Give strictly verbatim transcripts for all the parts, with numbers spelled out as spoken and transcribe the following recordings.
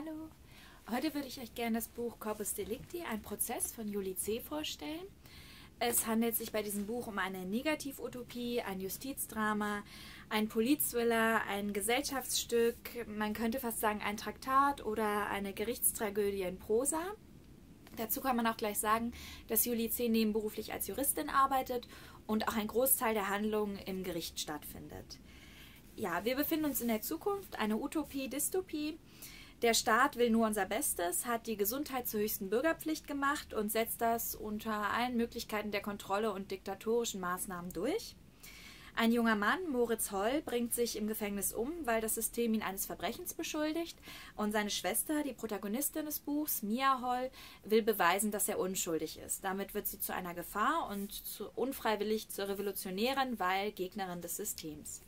Hallo, heute würde ich euch gerne das Buch Corpus Delicti, ein Prozess von Julie C. vorstellen. Es handelt sich bei diesem Buch um eine Negativutopie, ein Justizdrama, ein Politthriller, ein Gesellschaftsstück, man könnte fast sagen ein Traktat oder eine Gerichtstragödie in Prosa. Dazu kann man auch gleich sagen, dass Julie C. nebenberuflich als Juristin arbeitet und auch ein Großteil der Handlung im Gericht stattfindet. Ja, wir befinden uns in der Zukunft, eine Utopie, Dystopie. Der Staat will nur unser Bestes, hat die Gesundheit zur höchsten Bürgerpflicht gemacht und setzt das unter allen Möglichkeiten der Kontrolle und diktatorischen Maßnahmen durch. Ein junger Mann, Moritz Holl, bringt sich im Gefängnis um, weil das System ihn eines Verbrechens beschuldigt. Und seine Schwester, die Protagonistin des Buchs, Mia Holl, will beweisen, dass er unschuldig ist. Damit wird sie zu einer Gefahr und zu, unfreiwillig zur Revolutionärin, weil Gegnerin des Systems.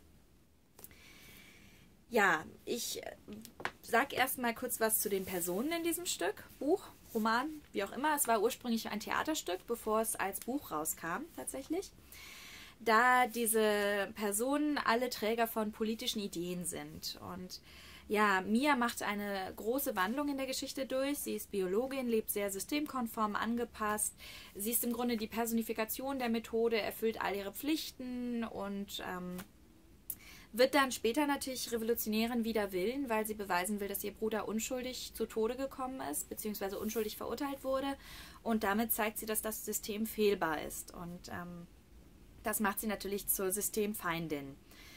Ja, ich sage erstmal kurz was zu den Personen in diesem Stück, Buch, Roman, wie auch immer. Es war ursprünglich ein Theaterstück, bevor es als Buch rauskam, tatsächlich. Da diese Personen alle Träger von politischen Ideen sind. Und ja, Mia macht eine große Wandlung in der Geschichte durch. Sie ist Biologin, lebt sehr systemkonform angepasst. Sie ist im Grunde die Personifikation der Methode, erfüllt all ihre Pflichten und ähm, wird dann später natürlich Revolutionärin wider Willen, weil sie beweisen will, dass ihr Bruder unschuldig zu Tode gekommen ist, beziehungsweise unschuldig verurteilt wurde. Und damit zeigt sie, dass das System fehlbar ist. Und ähm, das macht sie natürlich zur Systemfeindin.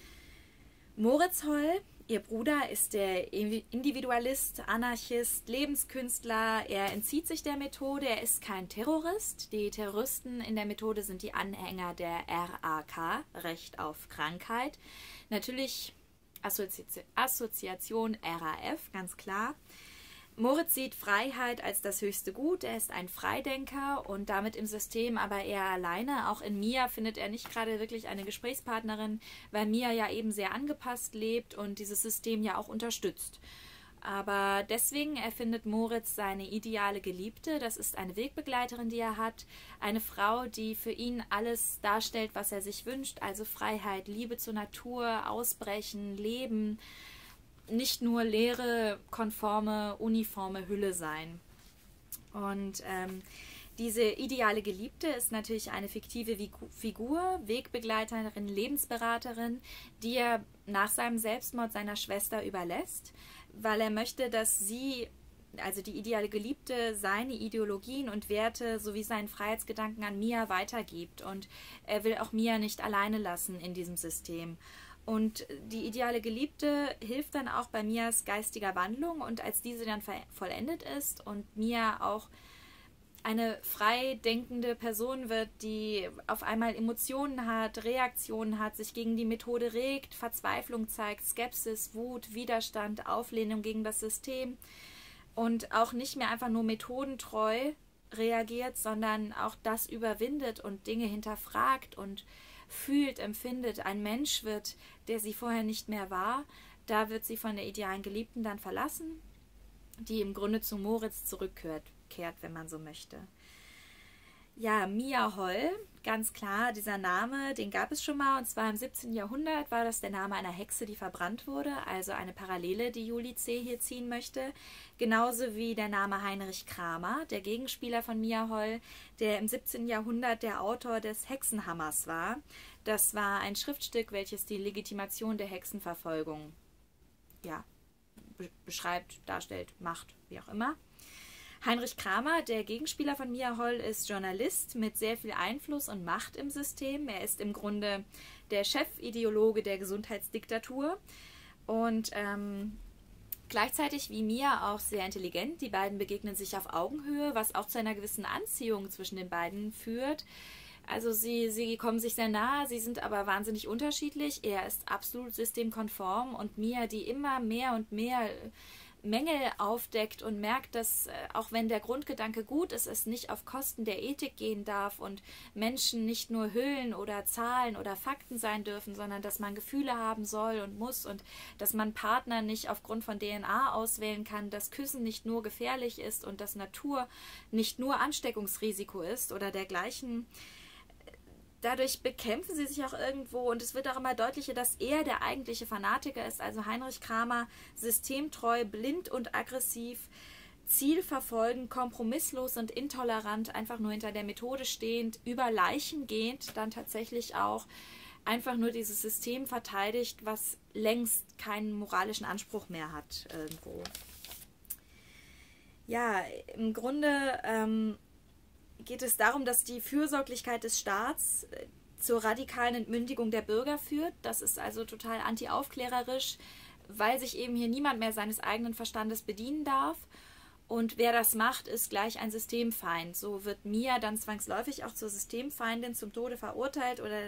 Moritz Holl, ihr Bruder, ist der Individualist, Anarchist, Lebenskünstler. Er entzieht sich der Methode, er ist kein Terrorist. Die Terroristen in der Methode sind die Anhänger der R A K, Recht auf Krankheit. Natürlich Assozi Assoziation R A F, ganz klar. Moritz sieht Freiheit als das höchste Gut, er ist ein Freidenker und damit im System aber eher alleine. Auch in Mia findet er nicht gerade wirklich eine Gesprächspartnerin, weil Mia ja eben sehr angepasst lebt und dieses System ja auch unterstützt. Aber deswegen erfindet Moritz seine ideale Geliebte, das ist eine Wegbegleiterin, die er hat, eine Frau, die für ihn alles darstellt, was er sich wünscht, also Freiheit, Liebe zur Natur, Ausbrechen, Leben, nicht nur leere, konforme, uniforme Hülle sein. Und ähm, diese ideale Geliebte ist natürlich eine fiktive Figur, Wegbegleiterin, Lebensberaterin, die er nach seinem Selbstmord seiner Schwester überlässt, weil er möchte, dass sie, also die ideale Geliebte, seine Ideologien und Werte sowie seinen Freiheitsgedanken an Mia weitergibt. Und er will auch Mia nicht alleine lassen in diesem System. Und die ideale Geliebte hilft dann auch bei Mias geistiger Wandlung und als diese dann vollendet ist und Mia auch eine frei denkende Person wird, die auf einmal Emotionen hat, Reaktionen hat, sich gegen die Methode regt, Verzweiflung zeigt, Skepsis, Wut, Widerstand, Auflehnung gegen das System und auch nicht mehr einfach nur methodentreu reagiert, sondern auch das überwindet und Dinge hinterfragt und fühlt, empfindet, ein Mensch wird, der sie vorher nicht mehr war. Da wird sie von der idealen Geliebten dann verlassen, die im Grunde zu Moritz zurückkehrt, kehrt, wenn man so möchte. Ja, Mia Holl, ganz klar, dieser Name, den gab es schon mal, und zwar im siebzehnten Jahrhundert war das der Name einer Hexe, die verbrannt wurde, also eine Parallele, die Julie C. hier ziehen möchte, genauso wie der Name Heinrich Kramer, der Gegenspieler von Mia Holl, der im siebzehnten Jahrhundert der Autor des Hexenhammers war. Das war ein Schriftstück, welches die Legitimation der Hexenverfolgung ja, be beschreibt, darstellt, macht, wie auch immer. Heinrich Kramer, der Gegenspieler von Mia Holl, ist Journalist mit sehr viel Einfluss und Macht im System. Er ist im Grunde der Chefideologe der Gesundheitsdiktatur und ähm, gleichzeitig wie Mia auch sehr intelligent. Die beiden begegnen sich auf Augenhöhe, was auch zu einer gewissen Anziehung zwischen den beiden führt. Also sie, sie kommen sich sehr nahe, sie sind aber wahnsinnig unterschiedlich. Er ist absolut systemkonform und Mia, die immer mehr und mehr Mängel aufdeckt und merkt, dass äh, auch wenn der Grundgedanke gut ist, es nicht auf Kosten der Ethik gehen darf und Menschen nicht nur Hüllen oder Zahlen oder Fakten sein dürfen, sondern dass man Gefühle haben soll und muss und dass man Partner nicht aufgrund von D N A auswählen kann, dass Küssen nicht nur gefährlich ist und dass Natur nicht nur Ansteckungsrisiko ist oder dergleichen. dadurch bekämpfen sie sich auch irgendwo und es wird auch immer deutlicher, dass er der eigentliche Fanatiker ist, also Heinrich Kramer, systemtreu, blind und aggressiv, zielverfolgend, kompromisslos und intolerant, einfach nur hinter der Methode stehend, über Leichen gehend, dann tatsächlich auch einfach nur dieses System verteidigt, was längst keinen moralischen Anspruch mehr hat irgendwo. Ja, im Grunde ähm, geht es darum, dass die Fürsorglichkeit des Staats zur radikalen Entmündigung der Bürger führt. Das ist also total anti-aufklärerisch, weil sich eben hier niemand mehr seines eigenen Verstandes bedienen darf. Und wer das macht, ist gleich ein Systemfeind. So wird Mia dann zwangsläufig auch zur Systemfeindin, zum Tode verurteilt oder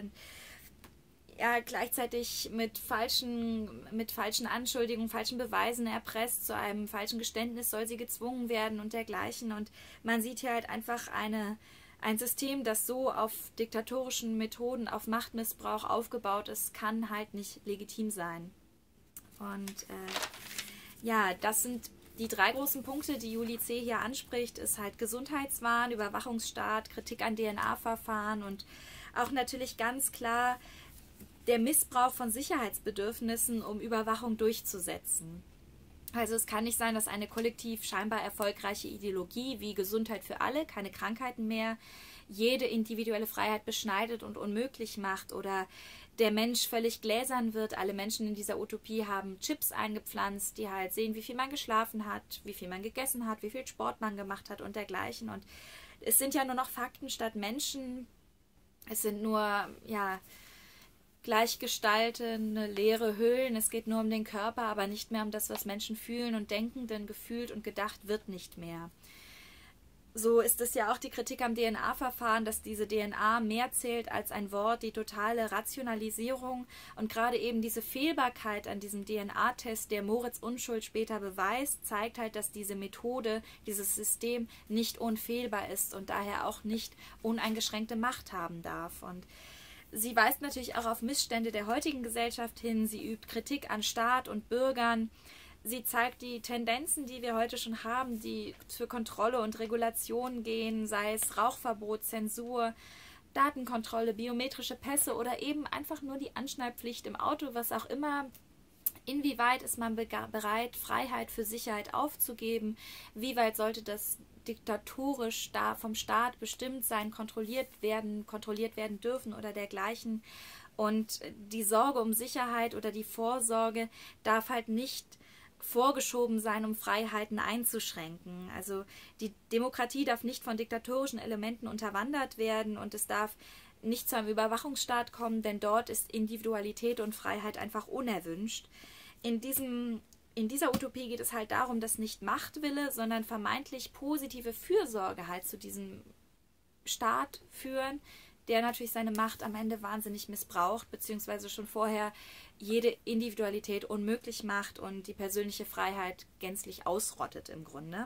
ja, gleichzeitig mit falschen, mit falschen Anschuldigungen, falschen Beweisen erpresst, zu einem falschen Geständnis soll sie gezwungen werden und dergleichen. Und man sieht hier halt einfach eine, ein System, das so auf diktatorischen Methoden, auf Machtmissbrauch aufgebaut ist, kann halt nicht legitim sein. Und äh, ja, das sind die drei großen Punkte, die Julie C. hier anspricht, ist halt Gesundheitswahn, Überwachungsstaat, Kritik an D N A-Verfahren und auch natürlich ganz klar der Missbrauch von Sicherheitsbedürfnissen, um Überwachung durchzusetzen. Also es kann nicht sein, dass eine kollektiv scheinbar erfolgreiche Ideologie wie Gesundheit für alle, keine Krankheiten mehr, jede individuelle Freiheit beschneidet und unmöglich macht oder der Mensch völlig gläsern wird. Alle Menschen in dieser Utopie haben Chips eingepflanzt, die halt sehen, wie viel man geschlafen hat, wie viel man gegessen hat, wie viel Sport man gemacht hat und dergleichen. Und es sind ja nur noch Fakten statt Menschen. Es sind nur, ja, gleichgestaltete, leere Hüllen. Es geht nur um den Körper, aber nicht mehr um das, was Menschen fühlen und denken, denn gefühlt und gedacht wird nicht mehr. So ist es ja auch die Kritik am D N A-Verfahren, dass diese D N A mehr zählt als ein Wort, die totale Rationalisierung und gerade eben diese Fehlbarkeit an diesem D N A-Test, der Moritz Unschuld später beweist, zeigt halt, dass diese Methode, dieses System nicht unfehlbar ist und daher auch nicht uneingeschränkte Macht haben darf. Und sie weist natürlich auch auf Missstände der heutigen Gesellschaft hin, sie übt Kritik an Staat und Bürgern, sie zeigt die Tendenzen, die wir heute schon haben, die für Kontrolle und Regulation gehen, sei es Rauchverbot, Zensur, Datenkontrolle, biometrische Pässe oder eben einfach nur die Anschnallpflicht im Auto, was auch immer. Inwieweit ist man bereit, Freiheit für Sicherheit aufzugeben? Wie weit sollte das diktatorisch da vom Staat bestimmt sein, kontrolliert werden, kontrolliert werden dürfen oder dergleichen? Und die Sorge um Sicherheit oder die Vorsorge darf halt nicht vorgeschoben sein, um Freiheiten einzuschränken. Also die Demokratie darf nicht von diktatorischen Elementen unterwandert werden und es darf nicht zu einem Überwachungsstaat kommen, denn dort ist Individualität und Freiheit einfach unerwünscht. In diesem In dieser Utopie geht es halt darum, dass nicht Machtwille, sondern vermeintlich positive Fürsorge halt zu diesem Staat führen, der natürlich seine Macht am Ende wahnsinnig missbraucht, beziehungsweise schon vorher jede Individualität unmöglich macht und die persönliche Freiheit gänzlich ausrottet im Grunde.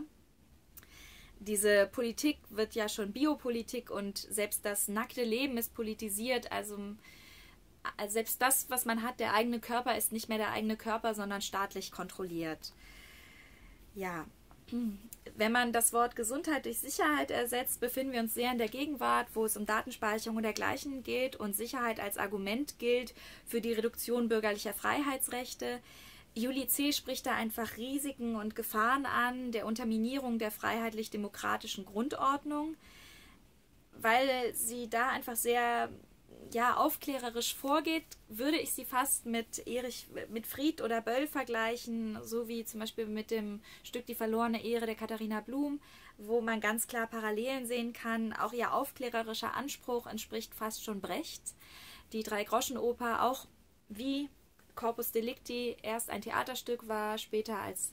Diese Politik wird ja schon Biopolitik und selbst das nackte Leben ist politisiert, also selbst das, was man hat, der eigene Körper, ist nicht mehr der eigene Körper, sondern staatlich kontrolliert. Ja, wenn man das Wort Gesundheit durch Sicherheit ersetzt, befinden wir uns sehr in der Gegenwart, wo es um Datenspeicherung und dergleichen geht und Sicherheit als Argument gilt für die Reduktion bürgerlicher Freiheitsrechte. Julie C. spricht da einfach Risiken und Gefahren an, der Unterminierung der freiheitlich-demokratischen Grundordnung, weil sie da einfach sehr ja, aufklärerisch vorgeht, würde ich sie fast mit Erich, mit Fried oder Böll vergleichen, so wie zum Beispiel mit dem Stück Die verlorene Ehre der Katharina Blum, wo man ganz klar Parallelen sehen kann. Auch ihr aufklärerischer Anspruch entspricht fast schon Brecht. Die Drei-Groschen-Oper, auch wie Corpus Delicti erst ein Theaterstück war, später als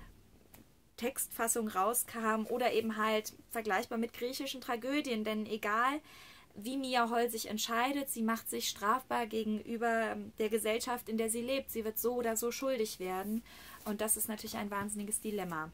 Textfassung rauskam oder eben halt vergleichbar mit griechischen Tragödien, denn egal wie Mia Holl sich entscheidet, sie macht sich strafbar gegenüber der Gesellschaft, in der sie lebt. Sie wird so oder so schuldig werden. Und das ist natürlich ein wahnsinniges Dilemma.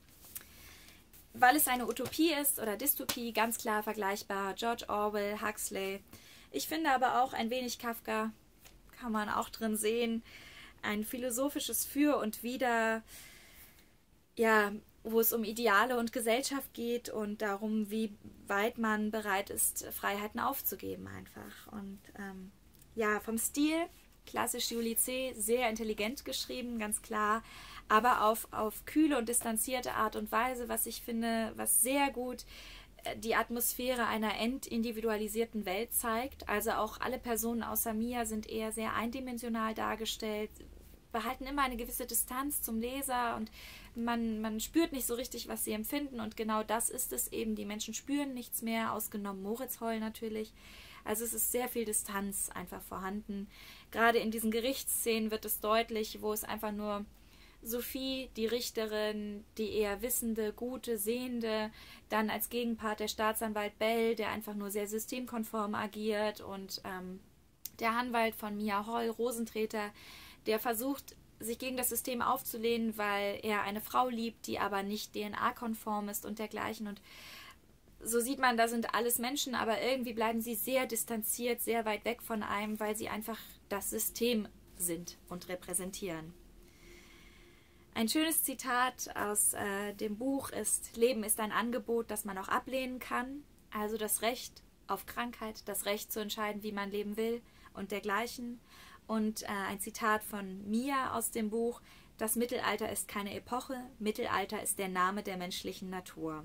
Weil es eine Utopie ist oder Dystopie, ganz klar vergleichbar. George Orwell, Huxley. Ich finde aber auch ein wenig Kafka, kann man auch drin sehen. Ein philosophisches Für und Wider. Ja, wo es um Ideale und Gesellschaft geht und darum, wie weit man bereit ist, Freiheiten aufzugeben einfach. Und ähm, ja, vom Stil, klassisch Julie C., sehr intelligent geschrieben, ganz klar, aber auf, auf kühle und distanzierte Art und Weise, was ich finde, was sehr gut die Atmosphäre einer entindividualisierten Welt zeigt. Also auch alle Personen außer Mia sind eher sehr eindimensional dargestellt, behalten immer eine gewisse Distanz zum Leser und man, man spürt nicht so richtig, was sie empfinden, und genau das ist es eben. Die Menschen spüren nichts mehr, ausgenommen Moritz Holl natürlich. Also es ist sehr viel Distanz einfach vorhanden. Gerade in diesen Gerichtsszenen wird es deutlich, wo es einfach nur Sophie, die Richterin, die eher wissende, gute, sehende, dann als Gegenpart der Staatsanwalt Bell, der einfach nur sehr systemkonform agiert, und ähm, der Anwalt von Mia Holl, Rosentreter, der versucht, sich gegen das System aufzulehnen, weil er eine Frau liebt, die aber nicht D N A-konform ist und dergleichen. Und so sieht man, da sind alles Menschen, aber irgendwie bleiben sie sehr distanziert, sehr weit weg von einem, weil sie einfach das System sind und repräsentieren. Ein schönes Zitat aus äh, dem Buch ist: Leben ist ein Angebot, das man auch ablehnen kann. Also das Recht auf Krankheit, das Recht zu entscheiden, wie man leben will und dergleichen. Und äh, ein Zitat von Mia aus dem Buch: Das Mittelalter ist keine Epoche, Mittelalter ist der Name der menschlichen Natur.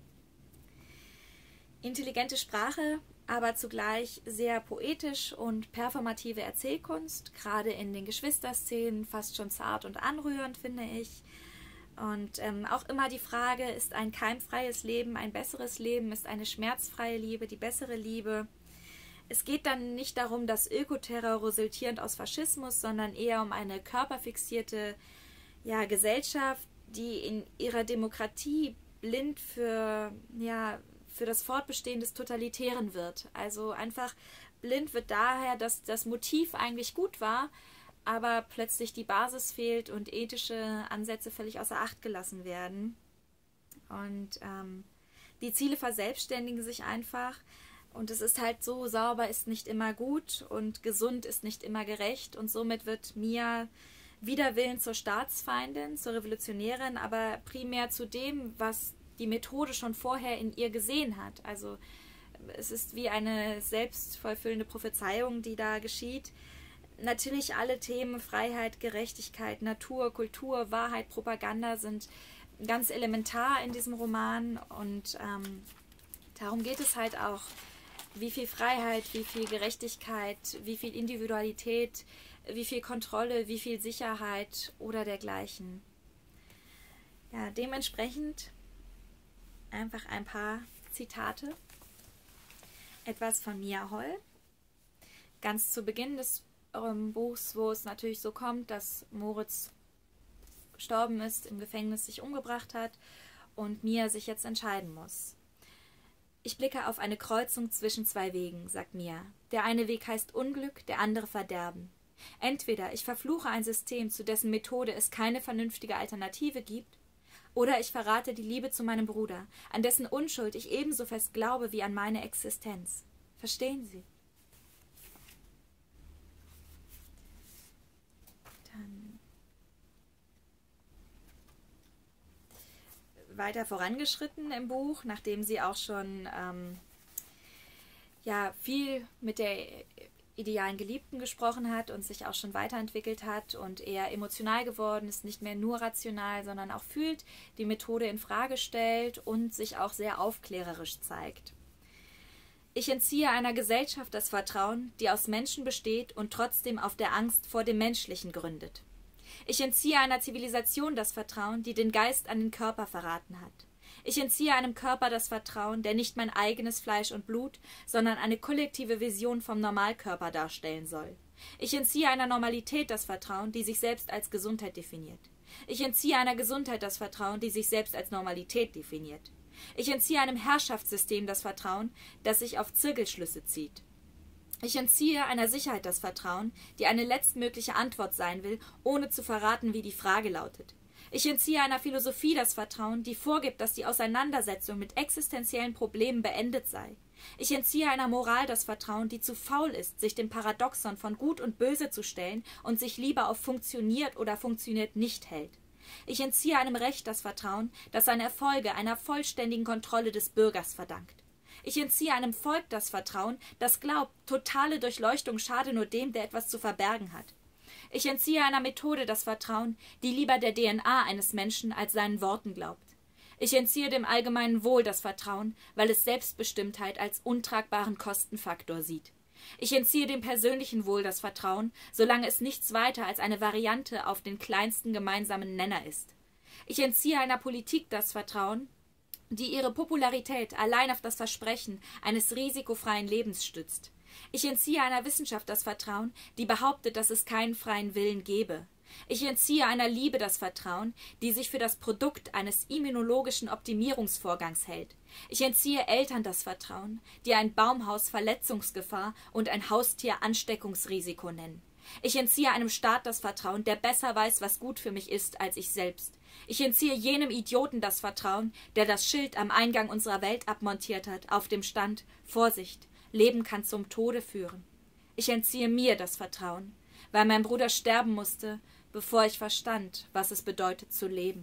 Intelligente Sprache, aber zugleich sehr poetisch und performative Erzählkunst, gerade in den Geschwisterszenen fast schon zart und anrührend, finde ich. Und ähm, auch immer die Frage, ist ein keimfreies Leben ein besseres Leben, ist eine schmerzfreie Liebe die bessere Liebe? Es geht dann nicht darum, dass Ökoterror resultierend aus Faschismus, sondern eher um eine körperfixierte ja, Gesellschaft, die in ihrer Demokratie blind für, ja, für das Fortbestehen des Totalitären wird. Also einfach blind wird daher, dass das Motiv eigentlich gut war, aber plötzlich die Basis fehlt und ethische Ansätze völlig außer Acht gelassen werden. Und ähm, die Ziele verselbstständigen sich einfach. Und es ist halt so, sauber ist nicht immer gut und gesund ist nicht immer gerecht. Und somit wird Mia wider Willen zur Staatsfeindin, zur Revolutionärin, aber primär zu dem, was die Methode schon vorher in ihr gesehen hat. Also es ist wie eine selbstvollfüllende Prophezeiung, die da geschieht. Natürlich alle Themen Freiheit, Gerechtigkeit, Natur, Kultur, Wahrheit, Propaganda sind ganz elementar in diesem Roman. Und ähm, darum geht es halt auch, wie viel Freiheit, wie viel Gerechtigkeit, wie viel Individualität, wie viel Kontrolle, wie viel Sicherheit oder dergleichen. Ja, dementsprechend einfach ein paar Zitate. Etwas von Mia Holl. Ganz zu Beginn des ähm, Buchs, wo es natürlich so kommt, dass Moritz gestorben ist, im Gefängnis sich umgebracht hat und Mia sich jetzt entscheiden muss. Ich blicke auf eine Kreuzung zwischen zwei Wegen, sagt Mia. Der eine Weg heißt Unglück, der andere Verderben. Entweder ich verfluche ein System, zu dessen Methode es keine vernünftige Alternative gibt, oder ich verrate die Liebe zu meinem Bruder, an dessen Unschuld ich ebenso fest glaube wie an meine Existenz. Verstehen Sie? Dann weiter vorangeschritten im Buch, nachdem sie auch schon ähm, ja, viel mit der idealen Geliebten gesprochen hat und sich auch schon weiterentwickelt hat und eher emotional geworden ist, nicht mehr nur rational, sondern auch fühlt, die Methode in Frage stellt und sich auch sehr aufklärerisch zeigt. Ich entziehe einer Gesellschaft das Vertrauen, die aus Menschen besteht und trotzdem auf der Angst vor dem Menschlichen gründet. Ich entziehe einer Zivilisation das Vertrauen, die den Geist an den Körper verraten hat. Ich entziehe einem Körper das Vertrauen, der nicht mein eigenes Fleisch und Blut, sondern eine kollektive Vision vom Normalkörper darstellen soll. Ich entziehe einer Normalität das Vertrauen, die sich selbst als Gesundheit definiert. Ich entziehe einer Gesundheit das Vertrauen, die sich selbst als Normalität definiert. Ich entziehe einem Herrschaftssystem das Vertrauen, das sich auf Zirkelschlüsse zieht. Ich entziehe einer Sicherheit das Vertrauen, die eine letztmögliche Antwort sein will, ohne zu verraten, wie die Frage lautet. Ich entziehe einer Philosophie das Vertrauen, die vorgibt, dass die Auseinandersetzung mit existenziellen Problemen beendet sei. Ich entziehe einer Moral das Vertrauen, die zu faul ist, sich dem Paradoxon von Gut und Böse zu stellen und sich lieber auf funktioniert oder funktioniert nicht hält. Ich entziehe einem Recht das Vertrauen, das seine Erfolge einer vollständigen Kontrolle des Bürgers verdankt. Ich entziehe einem Volk das Vertrauen, das glaubt, totale Durchleuchtung schade nur dem, der etwas zu verbergen hat. Ich entziehe einer Methode das Vertrauen, die lieber der D N A eines Menschen als seinen Worten glaubt. Ich entziehe dem allgemeinen Wohl das Vertrauen, weil es Selbstbestimmtheit als untragbaren Kostenfaktor sieht. Ich entziehe dem persönlichen Wohl das Vertrauen, solange es nichts weiter als eine Variante auf den kleinsten gemeinsamen Nenner ist. Ich entziehe einer Politik das Vertrauen, die ihre Popularität allein auf das Versprechen eines risikofreien Lebens stützt. Ich entziehe einer Wissenschaft das Vertrauen, die behauptet, dass es keinen freien Willen gebe. Ich entziehe einer Liebe das Vertrauen, die sich für das Produkt eines immunologischen Optimierungsvorgangs hält. Ich entziehe Eltern das Vertrauen, die ein Baumhaus Verletzungsgefahr und ein Haustier Ansteckungsrisiko nennen. Ich entziehe einem Staat das Vertrauen, der besser weiß, was gut für mich ist, als ich selbst. Ich entziehe jenem Idioten das Vertrauen, der das Schild am Eingang unserer Welt abmontiert hat, auf dem stand: Vorsicht, Leben kann zum Tode führen. Ich entziehe mir das Vertrauen, weil mein Bruder sterben musste, bevor ich verstand, was es bedeutet zu leben.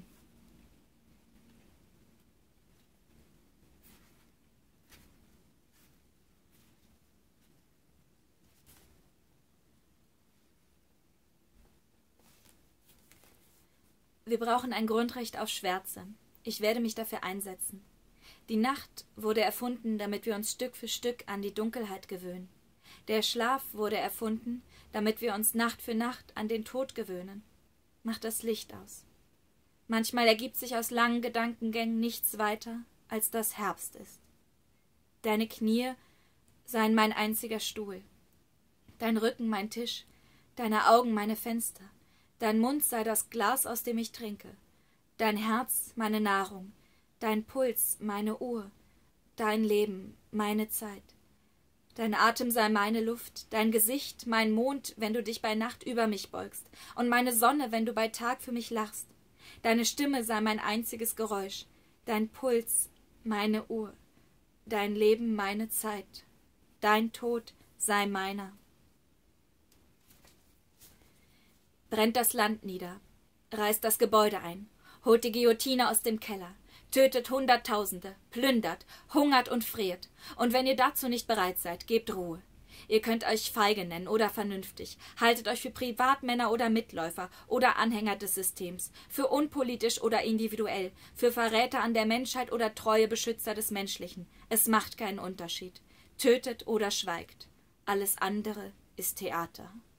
Wir brauchen ein Grundrecht auf Schwärze. Ich werde mich dafür einsetzen. Die Nacht wurde erfunden, damit wir uns Stück für Stück an die Dunkelheit gewöhnen. Der Schlaf wurde erfunden, damit wir uns Nacht für Nacht an den Tod gewöhnen. Mach das Licht aus. Manchmal ergibt sich aus langen Gedankengängen nichts weiter, als dass Herbst ist. Deine Knie seien mein einziger Stuhl, dein Rücken mein Tisch, deine Augen meine Fenster, dein Mund sei das Glas, aus dem ich trinke, dein Herz meine Nahrung, dein Puls meine Uhr, dein Leben meine Zeit. Dein Atem sei meine Luft, dein Gesicht mein Mond, wenn du dich bei Nacht über mich beugst, und meine Sonne, wenn du bei Tag für mich lachst. Deine Stimme sei mein einziges Geräusch, dein Puls meine Uhr, dein Leben meine Zeit, dein Tod sei meiner. Brennt das Land nieder, reißt das Gebäude ein, holt die Guillotine aus dem Keller, tötet Hunderttausende, plündert, hungert und friert. Und wenn ihr dazu nicht bereit seid, gebt Ruhe. Ihr könnt euch feige nennen oder vernünftig, haltet euch für Privatmänner oder Mitläufer oder Anhänger des Systems, für unpolitisch oder individuell, für Verräter an der Menschheit oder treue Beschützer des Menschlichen. Es macht keinen Unterschied. Tötet oder schweigt. Alles andere ist Theater.